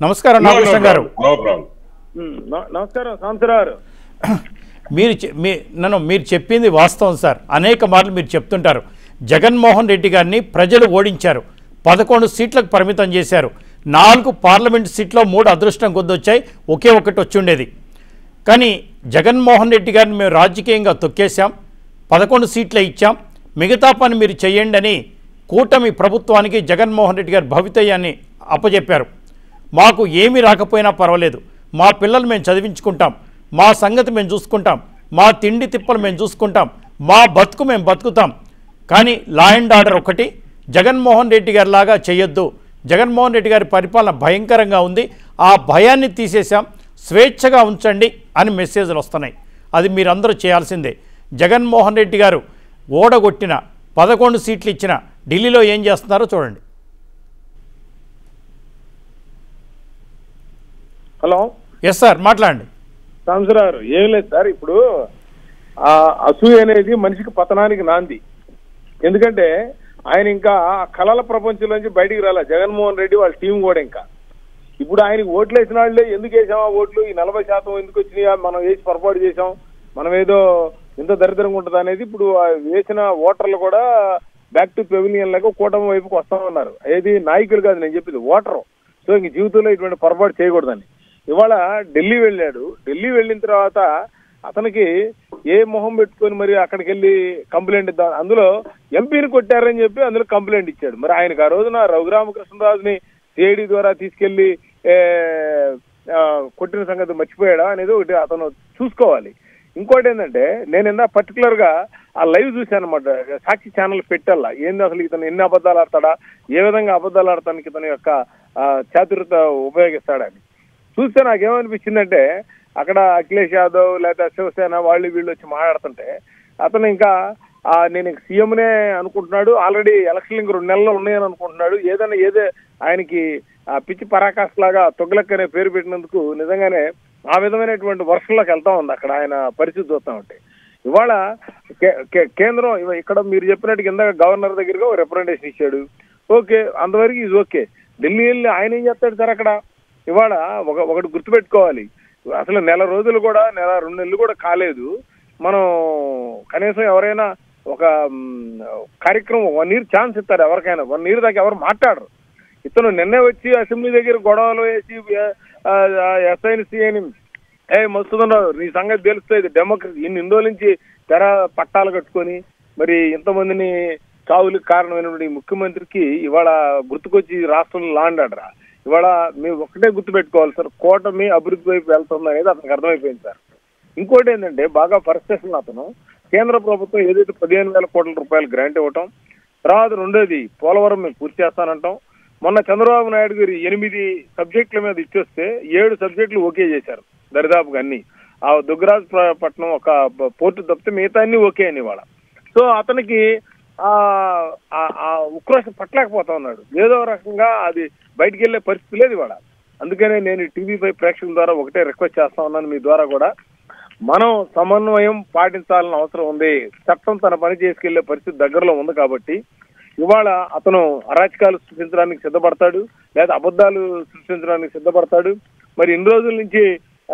నమస్కారం నాగభూషణ గారు. నమస్కారం సాంసరారు. మీరు చెప్పింది వాస్తవం సార్. అనేక మార్లు మీరు చెప్తుంటారు. జగన్మోహన్ రెడ్డి గారిని ప్రజలు ఓడించారు, 11 సీట్లకు పరిమితం చేశారు. 4 పార్లమెంట్ సీట్లో 3 అదృష్టం కొద్దొచ్చాయి, ఒకే ఒకటి వచ్చి ఉండేది. కానీ జగన్మోహన్ రెడ్డి గారిని మేము రాజకీయంగా తొక్కేశాం, 11 సీట్లే ఇచ్చాం, మిగతా పని మీరు చేయండి అని కూటమి ప్రభుత్వానికి జగన్మోహన్ రెడ్డి గారి భవితవ్యాన్ని అప్పచెప్పారు. మాకు ఏమీ రాకపోయినా పర్వాలేదు, మా పిల్లలు మేము చదివించుకుంటాం, మా సంగతి మేము చూసుకుంటాం, మా తిండి తిప్పలు మేము చూసుకుంటాం, మా బతుకు మేము బతుకుతాం, కానీ లా అండ్ ఆర్డర్ ఒకటి జగన్మోహన్ రెడ్డి గారి లాగా చేయొద్దు, జగన్మోహన్ రెడ్డి గారి పరిపాలన భయంకరంగా ఉంది, ఆ భయాన్ని తీసేసాం, స్వేచ్ఛగా ఉంచండి అని మెసేజ్లు వస్తున్నాయి. అది మీరందరూ చేయాల్సిందే. జగన్మోహన్ రెడ్డి గారు ఓడగొట్టిన 11 సీట్లు ఇచ్చిన ఢిల్లీలో ఏం చేస్తున్నారో చూడండి. హలో, ఎస్ సార్, మాట్లాడండి. సాంసరారు. ఏం లేదు సార్, ఇప్పుడు ఆ అసూయ అనేది మనిషికి పతనానికి నాంది. ఎందుకంటే ఆయన ఇంకా కళల ప్రపంచంలోంచి బయటికి రాలే జగన్మోహన్ రెడ్డి వాళ్ళ టీం కూడా. ఇంకా ఇప్పుడు ఆయనకి ఓట్లు వేసిన వాళ్ళే ఎందుకు వేసామా ఓట్లు, ఈ 40% ఎందుకు వచ్చినాయా, మనం వేసి పొరపాటు చేసాం, మనం ఏదో ఇంత దరిద్రంగా ఉంటుంది అనేది ఇప్పుడు వేసిన ఓటర్లు కూడా బ్యాక్ టు పెవిలియన్ లాగా కూటమి వైపుకి వస్తామన్నారు. ఏది నాయకులు కాదు నేను చెప్పింది, ఓటరు. సో ఇంక జీవితంలో ఇటువంటి పొరపాటు చేయకూడదని ఇవాళ ఢిల్లీ వెళ్ళాడు. ఢిల్లీ వెళ్ళిన తర్వాత అతనికి ఏ మొహం పెట్టుకొని మరి అక్కడికి వెళ్ళి కంప్లైంట్ ఇద్దాం, అందులో ఎంపీని కొట్టారని చెప్పి అందులో కంప్లైంట్ ఇచ్చాడు. మరి ఆయనకు ఆ రోజున రఘురామకృష్ణరాజుని సిఐడి ద్వారా తీసుకెళ్లి కొట్టిన సంగతి మర్చిపోయాడా అనేది ఒకటి అతను చూసుకోవాలి. ఇంకోటి ఏంటంటే నేను పర్టికులర్ గా ఆ లైవ్ చూశాను అనమాట, సాక్షి ఛానల్ పెట్టాలా ఏంది అసలు ఇతను ఎన్ని అబద్ధాలు ఆడతాడా, ఏ విధంగా అబద్ధాలు ఆడటానికి ఇతని యొక్క చాతుర్యత ఉపయోగిస్తాడని చూస్తే నాకేమనిపించిందంటే అక్కడ అఖిలేష్ యాదవ్ లేదా శివసేన వాళ్ళు వీళ్ళు వచ్చి మాట్లాడుతుంటే అతను ఇంకా నేను సీఎంనే అనుకుంటున్నాడు, ఆల్రెడీ ఎలక్షన్ ఇంక 2 నెలలు ఉన్నాయని అనుకుంటున్నాడు. ఏదే ఆయనకి పిచ్చి పరాకాష్ లాగా తొగ్లక్ అనే పేరు పెట్టినందుకు నిజంగానే ఆ విధమైనటువంటి వర్షంలోకి వెళ్తా ఉంది అక్కడ ఆయన పరిస్థితి చూస్తా ఉంటే. ఇవాళ కేంద్రం ఇక్కడ మీరు చెప్పినట్టు కింద గవర్నర్ దగ్గరగా ఒక రిప్రజెంటేషన్ ఇచ్చాడు, ఓకే, అంతవరకు ఇది ఓకే. ఢిల్లీ వెళ్ళి ఆయన ఏం చేస్తాడు సార్ అక్కడ? ఇవాళ ఒకటి గుర్తుపెట్టుకోవాలి, అసలు 1 రోజులు కూడా 2 నెలలు కూడా కాలేదు, మనం కనీసం ఎవరైనా ఒక కార్యక్రమం 1 year ఛాన్స్ ఇస్తారు ఎవరికైనా. 1 year దాకా ఎవరు మాట్లాడరు. ఇతను నిన్నే వచ్చి అసెంబ్లీ దగ్గర గొడవలు వేసి ఎస్ఐని అని మస్తుండవు, నీ సంగతి తెలుస్తుంది డెమోక్రసీ, ఇన్ని రోజుల నుంచి తెర పట్టాలు కట్టుకొని మరి ఇంతమందిని చావులకు కారణమైనటువంటి ముఖ్యమంత్రికి ఇవాళ గుర్తుకొచ్చి రాష్ట్రంలో లాండాడరా. ఇవాళ మేము ఒకటే గుర్తుపెట్టుకోవాలి సార్, కూటమి అభివృద్ధి వైపు వెళ్తుంది అనేది అతనికి అర్థమైపోయింది సార్. ఇంకోటి ఏంటంటే బాగా పరిస్థితులు అతను కేంద్ర ప్రభుత్వం ఏదైతే 15,000 కోట్ల రూపాయలు గ్రాంట్ ఇవ్వటం, తర్వాత రెండోది పోలవరం మేము పూర్తి చేస్తానంటాం. మొన్న చంద్రబాబు నాయుడు గారు 8 సబ్జెక్టుల మీద ఇచ్చొస్తే 7 సబ్జెక్టులు ఓకే చేశారు దరిదాపుగా అన్ని. ఆ దుగ్గరాజపట్నం ఒక పోర్టు తప్పితే మిగతా అన్ని ఓకే అని ఇవాళ. సో అతనికి ఉక్రోషం పట్టలేకపోతా ఉన్నాడు, ఏదో రకంగా అది బయటికి వెళ్లే పరిస్థితి లేదు ఇవాళ. అందుకనే నేను TV5 ప్రేక్షకుల ద్వారా ఒకటే రిక్వెస్ట్ చేస్తా ఉన్నాను, మీ ద్వారా కూడా మనం సమన్వయం పాటించాలని అవసరం ఉంది. చట్టం తన పని చేసుకెళ్లే పరిస్థితి దగ్గరలో ఉంది కాబట్టి ఇవాళ అతను అరాచకాలు సృష్టించడానికి సిద్ధపడతాడు, లేదా అబద్ధాలు సృష్టించడానికి సిద్ధపడతాడు. మరి ఇన్ని రోజుల నుంచి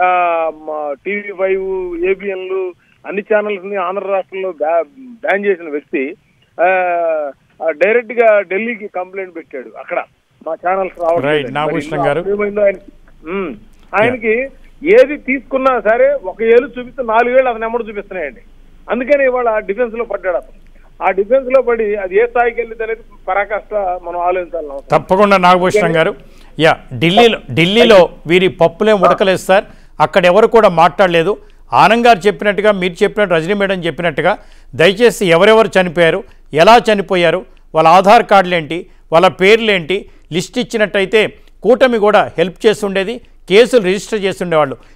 TV5 ABNలు అన్ని ఛానల్స్ ని ఆంధ్ర రాష్ట్రంలో బ్యాన్ చేసిన వ్యక్తి డైరెక్ట్ గా ఢిల్లీకి కంప్లైంట్ పెట్టాడు, అక్కడ మా ఛానల్స్ రావడం. ఆయనకి ఏది తీసుకున్నా సరే 1 ఏళ్ళు చూపిస్తే 4 ఏళ్ళు అతను ఎమ్మడు చూపిస్తున్నాయండి. అందుకని ఇవాళ డిఫెన్స్ లో పడ్డాడు అతను. ఆ డిఫెన్స్ లో పడి అది ఏ స్థాయికి వెళ్ళింది అనేది పరాకాష్ట మనం ఆలోచించాలి. తప్పకుండా నాగభూషణం గారు. ఢిల్లీలో వీరి పప్పులేం ఉడకలేదు సార్, అక్కడ ఎవరు కూడా మాట్లాడలేదు. ఆనంద్ గారు చెప్పినట్టుగా, మీరు చెప్పినట్టు, రజనీ మేడం చెప్పినట్టుగా దయచేసి ఎవరెవరు చనిపోయారు, ఎలా చనిపోయారు, వాళ్ళ ఆధార్ కార్డులేంటి, వాళ్ళ పేర్లేంటి లిస్ట్ ఇచ్చినట్టయితే కూటమి కూడా హెల్ప్ చేస్తుండేది, కేసులు రిజిస్టర్ చేస్తుండేవాళ్ళు.